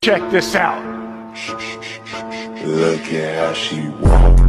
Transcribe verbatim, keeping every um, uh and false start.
Check this out. Look at how she walk.